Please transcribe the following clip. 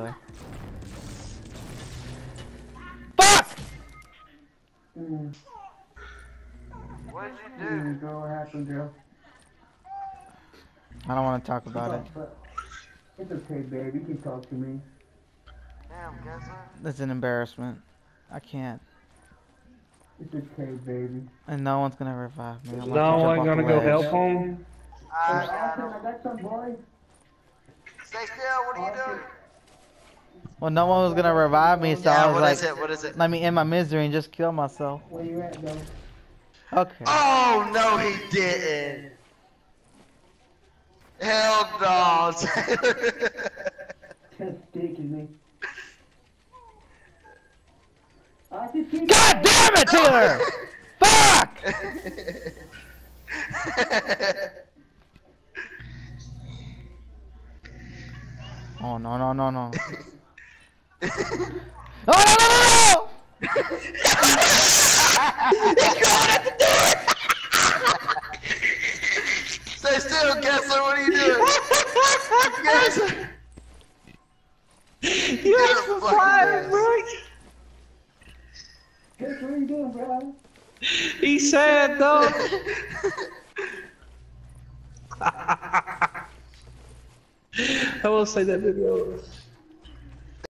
Fuck! What did you do? Girl, what happened, girl? I don't want to talk about it. It's okay, babe. You can talk to me. Damn, guess what? It's an embarrassment. I can't. It's okay, baby. And no one's gonna revive me. I'm No about to jump one off gonna the go ledge. help him? I got I him. got some boy. Stay still, what are you doing? Well, no one was gonna revive me, so I was what like, is it? What is it? let me end my misery and just kill myself. Where you at, though? Okay. Oh, no, he didn't. Hell no. Just taking me. God damn it, Taylor! Fuck! Oh no no no no! Oh no no no no! He's going at the door! Stay still, Kessler, what are you doing? Kessler! You have some fire, bro. What are you doing, bro? He's sad, though. I will say that video.